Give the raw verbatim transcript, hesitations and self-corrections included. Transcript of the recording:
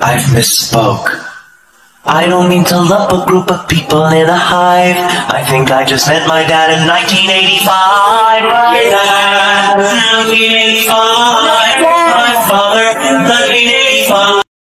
I've misspoke. I don't mean to lump a group of people in a hive. I think I just met my dad in nineteen eighty-five. My dad, nineteen eighty-five. My father,